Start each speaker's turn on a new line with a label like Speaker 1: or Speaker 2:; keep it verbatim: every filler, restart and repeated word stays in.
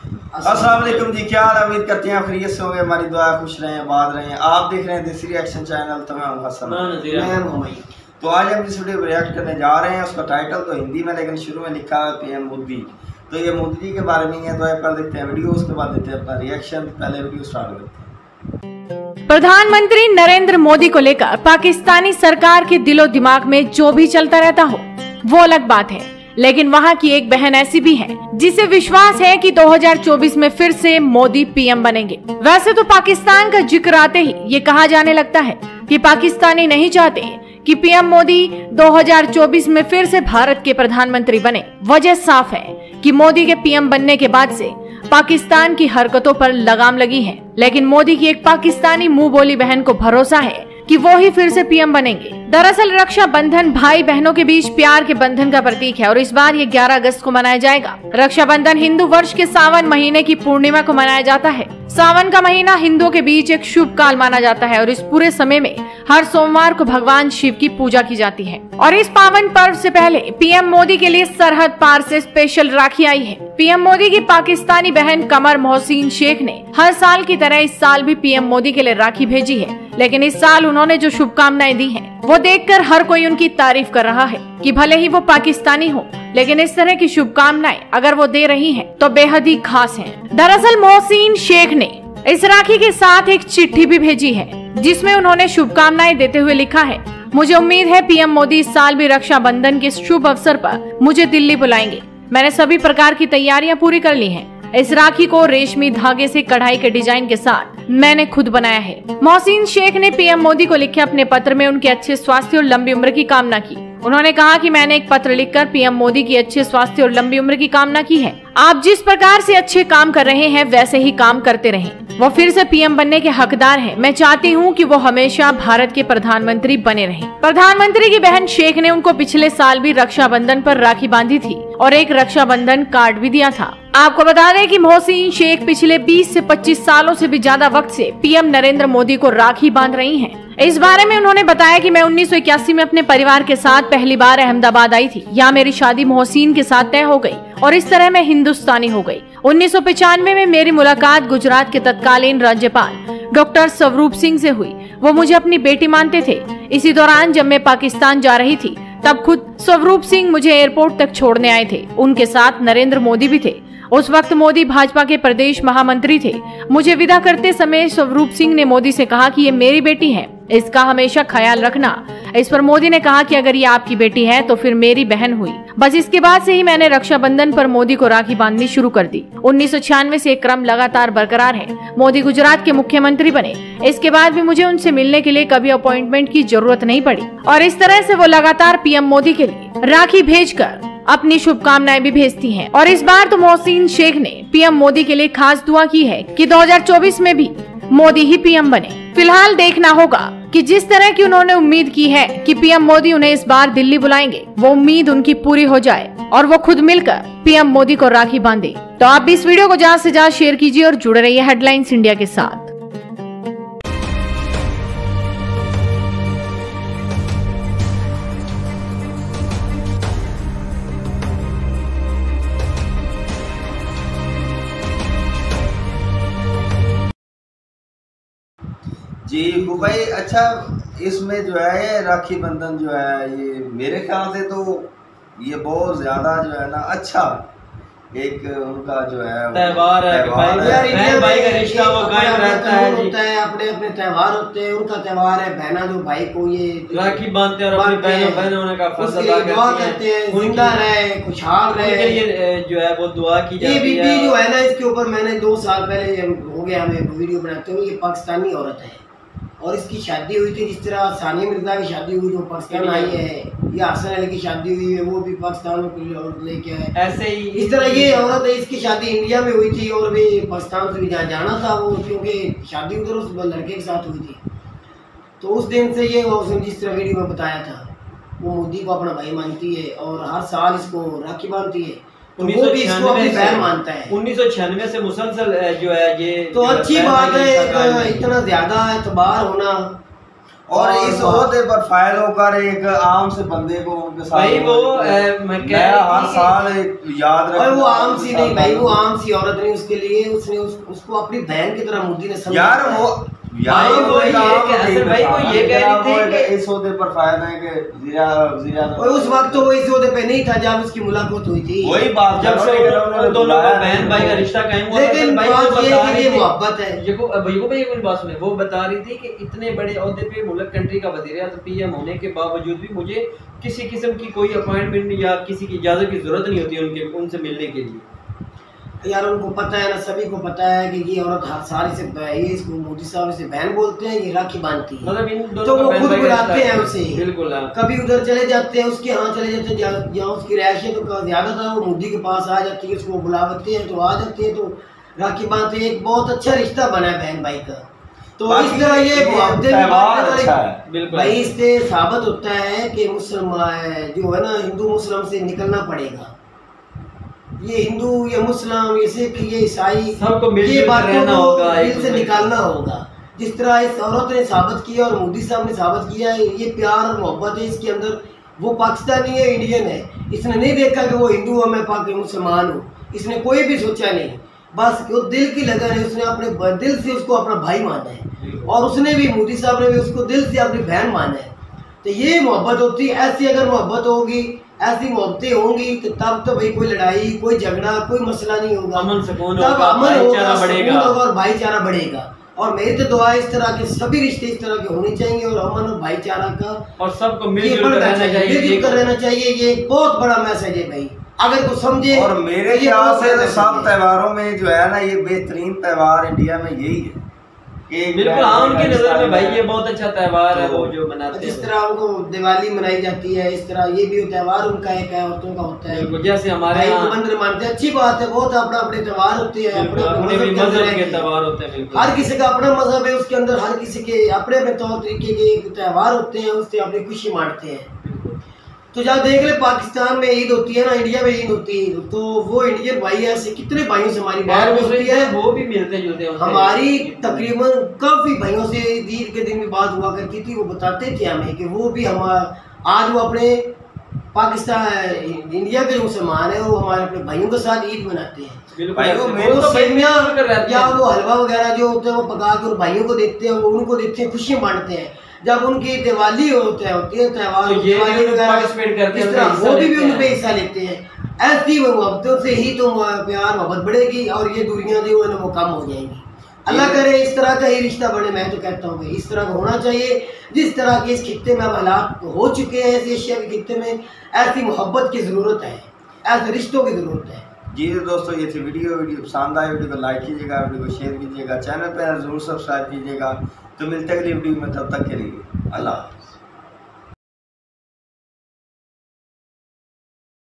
Speaker 1: अस्सलाम वालेकुम जी, क्या हाल है? उम्मीद करते हैं आप खैरियत से होंगे। हमारी दुआ खुश रहें, आबाद रहें। आप देख रहे हैं देसी रिएक्शन चैनल। तो मैं हूं हसन। तो आज हम जिस वीडियो रिएक्ट करने जा रहे हैं उसका टाइटल तो हिंदी में, लेकिन शुरू में लिखा है पीएम मोदी। तो ये मोदी जी के बारे में है। तो आप पहले देखते हैं वीडियो, उसके बाद देते हैं अपना रिएक्शन। पहले वीडियो स्टार्ट करते हैं।
Speaker 2: प्रधानमंत्री नरेंद्र मोदी को लेकर पाकिस्तानी सरकार के दिलो दिमाग में जो भी चलता रहता हो वो अलग बात है, लेकिन वहाँ की एक बहन ऐसी भी है जिसे विश्वास है कि दो हज़ार चौबीस में फिर से मोदी पीएम बनेंगे। वैसे तो पाकिस्तान का जिक्र आते ही ये कहा जाने लगता है कि पाकिस्तानी नहीं चाहते कि पीएम मोदी दो हज़ार चौबीस में फिर से भारत के प्रधानमंत्री बने। वजह साफ है कि मोदी के पीएम बनने के बाद से पाकिस्तान की हरकतों पर लगाम लगी है, लेकिन मोदी की एक पाकिस्तानी मुंह बोली बहन को भरोसा है कि वो ही फिर से पीएम बनेंगे। दरअसल रक्षा बंधन भाई बहनों के बीच प्यार के बंधन का प्रतीक है और इस बार ये ग्यारह अगस्त को मनाया जाएगा। रक्षा बंधन हिंदू वर्ष के सावन महीने की पूर्णिमा को मनाया जाता है। सावन का महीना हिंदुओं के बीच एक शुभ काल माना जाता है और इस पूरे समय में हर सोमवार को भगवान शिव की पूजा की जाती है। और इस पावन पर्व से पहले पीएम मोदी के लिए सरहद पार से स्पेशल राखी आई है। पीएम मोदी की पाकिस्तानी बहन कमर मोहसिन शेख ने हर साल की तरह इस साल भी पीएम मोदी के लिए राखी भेजी है, लेकिन इस साल उन्होंने जो शुभकामनाएं दी हैं, वो देखकर हर कोई उनकी तारीफ कर रहा है कि भले ही वो पाकिस्तानी हो, लेकिन इस तरह की शुभकामनाएं अगर वो दे रही हैं, तो बेहद ही खास हैं। दरअसल मोहसिन शेख ने इस राखी के साथ एक चिट्ठी भी भेजी है जिसमें उन्होंने शुभकामनाएं देते हुए लिखा है, मुझे उम्मीद है पीएम मोदी इस साल भी रक्षाबंधन के शुभ अवसर पर मुझे दिल्ली बुलाएंगे। मैंने सभी प्रकार की तैयारियां पूरी कर ली हैं। इस राखी को रेशमी धागे से कढ़ाई के डिजाइन के साथ मैंने खुद बनाया है। मोहसिन शेख ने पीएम मोदी को लिखे अपने पत्र में उनके अच्छे स्वास्थ्य और लंबी उम्र की कामना की। उन्होंने कहा कि मैंने एक पत्र लिखकर पीएम मोदी की अच्छे स्वास्थ्य और लंबी उम्र की कामना की है। आप जिस प्रकार से अच्छे काम कर रहे हैं वैसे ही काम करते रहें। वो फिर से पीएम बनने के हकदार हैं। मैं चाहती हूं कि वो हमेशा भारत के प्रधानमंत्री बने रहें। प्रधानमंत्री की बहन शेख ने उनको पिछले साल भी रक्षाबंधन पर राखी बांधी थी और एक रक्षाबंधन कार्ड भी दिया था। आपको बता दें कि मोहसिन शेख पिछले बीस से पच्चीस सालों से भी ज्यादा वक्त से पीएम नरेंद्र मोदी को राखी बांध रही हैं। इस बारे में उन्होंने बताया कि मैं उन्नीस सौ इक्यासी में अपने परिवार के साथ पहली बार अहमदाबाद आई थी। यहाँ मेरी शादी मोहसिन के साथ तय हो गई और इस तरह मैं हिंदुस्तानी हो गई। उन्नीस सौ पचानवे में मेरी मुलाकात गुजरात के तत्कालीन राज्यपाल डॉक्टर स्वरूप सिंह से हुई। वो मुझे अपनी बेटी मानते थे। इसी दौरान जब मैं पाकिस्तान जा रही थी तब खुद स्वरूप सिंह मुझे एयरपोर्ट तक छोड़ने आए थे। उनके साथ नरेंद्र मोदी भी थे। उस वक्त मोदी भाजपा के प्रदेश महामंत्री थे। मुझे विदा करते समय स्वरूप सिंह ने मोदी से कहा कि ये मेरी बेटी है, इसका हमेशा ख्याल रखना। इस पर मोदी ने कहा कि अगर ये आपकी बेटी है तो फिर मेरी बहन हुई। बस इसके बाद से ही मैंने रक्षाबंधन पर मोदी को राखी बांधनी शुरू कर दी। उन्नीस सौ छियानवे से एक क्रम लगातार बरकरार है। मोदी गुजरात के मुख्यमंत्री बने। इसके बाद भी मुझे उनसे मिलने के लिए कभी अपॉइंटमेंट की जरूरत नहीं पड़ी और इस तरह से वो लगातार पीएम मोदी के लिए राखी भेजकर अपनी शुभकामनाएं भी भेजती हैं। और इस बार तो मोहसिन शेख ने पीएम मोदी के लिए खास दुआ की है कि दो हज़ार चौबीस में भी मोदी ही पीएम बने। फिलहाल देखना होगा कि जिस तरह की उन्होंने उम्मीद की है कि पीएम मोदी उन्हें इस बार दिल्ली बुलाएंगे, वो उम्मीद उनकी पूरी हो जाए और वो खुद मिलकर पीएम मोदी को राखी बांधे। तो आप भी इस वीडियो को ज्यादा से ज्यादा शेयर कीजिए और जुड़े रहिए हेडलाइंस इंडिया के साथ।
Speaker 1: जी भाई, अच्छा इसमें जो है राखी बंधन जो है ये मेरे ख्याल से तो ये बहुत ज्यादा जो है ना अच्छा एक उनका जो है
Speaker 3: त्योहार है, बहन भाई का रिश्ता वो कायम रहता है।
Speaker 4: होता है अपने अपने त्योहार होते हैं। उनका त्योहार है, बहना जो भाई को ये
Speaker 3: राखी बांधते हैं और अपनी बहनों बहन होने का फर्ज अदा
Speaker 4: करते हैं, जिंदा रहे, खुशहाल रहे,
Speaker 3: ये जो है वो दुआ की जाती है।
Speaker 4: ये बीबी जो है ना, इसके ऊपर मैंने दो साल पहले हो गया हमें वीडियो बनाते हुए। ये पाकिस्तानी औरत है और इसकी शादी हुई थी, जिस तरह सानिया मिर्जा की शादी हुई जो पाकिस्तान आई है, या हसन अली की शादी हुई है वो भी पाकिस्तान में लेके आए।
Speaker 3: ऐसे ही
Speaker 4: इस तरह ये औरत है, इसकी शादी इंडिया में हुई थी और भी पाकिस्तान से भी जाना था वो, क्योंकि शादी उधर उस लड़के के साथ हुई थी। तो उस दिन से ये उसने जिस तरह वीडियो में बताया था, वो मोदी को अपना भाई मानती है और हर साल इसको राखी बांधती है। तो वो भी इसको अपनी बहन मानता है।
Speaker 3: उन्नीस सौ छियानवे से मुसलसल जो है ये
Speaker 4: तो अच्छी बात है, इतना ज्यादा एतबार होना।
Speaker 1: और इस ओहदे पर फाइल होकर एक आम से बंदे को उनके साथ
Speaker 3: भाई वो मैं कह
Speaker 1: हर साल एक याद रख।
Speaker 4: वो आम सी नहीं भाई, वो आम सी औरत नहीं, उसके लिए उसने उस, उसको अपनी बहन की तरह मोदी ने समझा।
Speaker 1: यार वो
Speaker 3: यार वो ये असल भाई वो ये कह रही थी कि
Speaker 1: इस ओहदे पर फायद है कि जीरा जीरा
Speaker 4: और उस वक्त तो वो इस ओहदे पे नहीं था जब उसकी मुलाकात हुई थी।
Speaker 1: वही बात
Speaker 3: जब से उन दोनों का बहन भाई का रिश्ता कायम हुआ।
Speaker 4: लेकिन बात ये है कि ये मोहब्बत है।
Speaker 3: ये को भाई को भाई एक बात सुने, वो बता रही थी कि इतने बड़े ओहदे पे मुल्क कंट्री का वजीर आज़म पीएम होने के बावजूद भी मुझे किसी किस्म की कोई अपॉइंटमेंट या किसी की इजाजत की जरूरत नहीं होती उनके उनसे मिलने के लिए।
Speaker 4: यार उनको पता है ना, सभी को पता है कि ये औरत हर साल से ये इसको मोदी साहब से बहन बोलते हैं, ये राखी बांधती है,
Speaker 3: मतलब इन दोनों
Speaker 4: तो वो खुद बुलाते हैं उसे।
Speaker 3: बिल्कुल
Speaker 4: कभी उधर चले जाते हैं, उसके यहाँ चले जाते हैं जहाँ उसकी रहायश है, तो ज्यादातर वो मोदी के पास आ जाती है, उसको बुलाते हैं तो आ जाते हैं, तो राखी बांधते हैं। एक बहुत अच्छा रिश्ता बना है बहन भाई का। तो इस तरह ये भाई इससे साबित होता है कि मुसलमान जो है ना, हिंदू मुस्लिम से निकलना पड़ेगा। ये हिंदू ये मुस्लिम ये सिख ये ईसाई
Speaker 3: सबको
Speaker 4: ये बातों को दिल से निकालना होगा। जिस तरह इस औरत ने साबित किया और मोदी साहब ने साबित किया है, ये प्यार और मोहब्बत है इसके अंदर। वो पाकिस्तानी है, इंडियन है, इसने नहीं देखा कि वो हिंदू है मैं पाकि मुसलमान हूँ, इसने कोई भी सोचा नहीं। बस वो दिल की लगन है, उसने अपने दिल से उसको अपना भाई माना है और उसने भी मोदी साहब ने भी उसको दिल से अपनी बहन माना है। तो ये मोहब्बत होती है। ऐसी अगर मोहब्बत होगी, ऐसी मोहब्बतें होंगी तो तब तो भाई कोई लड़ाई कोई झगड़ा कोई मसला नहीं होगा,
Speaker 3: अमन सुकून
Speaker 4: तब
Speaker 3: होगा,
Speaker 4: अमन होगा,
Speaker 3: बढ़ेगा
Speaker 4: और भाईचारा बढ़ेगा। और मेरी तो दुआ इस तरह के सभी रिश्ते इस तरह के होने चाहिए और अमन और भाईचारा का
Speaker 3: और सबको मिलजुल कर रहना चाहिए,
Speaker 4: मिलजुल कर रहना चाहिए। ये एक बहुत बड़ा मैसेज है भाई, अगर को समझे।
Speaker 1: और मेरे ख्याल से तो सब त्योहारों में जो है ना, ये बेहतरीन त्योहार इंडिया में यही है।
Speaker 3: बिल्कुल हाँ, उनकी नजर में भाई ये बहुत अच्छा त्योहार है वो जो मनाते हैं।
Speaker 4: जिस तरह उनको दिवाली मनाई जाती है, इस तरह ये भी त्योहार उनका एक है, औरतों का होता है।
Speaker 3: जैसे हमारे
Speaker 4: मंदिर मानते हैं, अच्छी बात है, बहुत अपना अपने त्योहार होते हैं, अपने
Speaker 3: मजहब के त्योहार होते हैं।
Speaker 4: हर किसी का अपना मजहब है, उसके अंदर हर किसी के अपने अपने तौर तरीके के त्योहार होते हैं, उससे अपनी खुशी मानते हैं। तो जब देख ले पाकिस्तान में ईद होती है ना, इंडिया में ईद होती है, तो वो इंडियन भाई ऐसे कितने भाइयों से हमारी बात होती है,
Speaker 3: वो भी मिलते जुलते हैं।
Speaker 4: हमारी तकरीबन काफी भाइयों से ईद के दिन में बात हुआ करती थी। वो बताते थे हमें कि वो भी हमारा आज वो अपने पाकिस्तान इंडिया के जो मुसलमान है वो हमारे अपने भाइयों के साथ ईद मनाते हैं। वो सेमियां या वो हलवा वगैरह जो होते हैं वो पका के भाइयों को देते हैं, वो उनको देते हैं, खुशियाँ बांटते हैं। जब उनकी दिवाली होता है होती है त्योहार,
Speaker 3: तो दिवाली वगैरह
Speaker 4: इस तरह वो भी उन पे हिस्सा लेते हैं। ऐसी मोहब्बतों से ही तो प्यार मोहब्बत बढ़ेगी और ये दूरियां जो है ना वो कम हो जाएंगी। अल्लाह करे इस तरह का ही रिश्ता बने। मैं तो कहता हूँ कि इस तरह का होना चाहिए जिस तरह के इस खित्ते में अब हालात हो चुके हैं, इस एशिया के खित्ते में ऐसी मोहब्बत की ज़रूरत है, ऐसे रिश्तों की ज़रूरत है।
Speaker 1: जी दोस्तों, ये थी वीडियो वीडियो पसंद आए वीडियो को लाइक कीजिएगा, वीडियो को शेयर कीजिएगा, चैनल पर ज़रूर सब्सक्राइब कीजिएगा। तो मिलते हैं अगली वीडियो में, तब तक के लिए अल्लाह।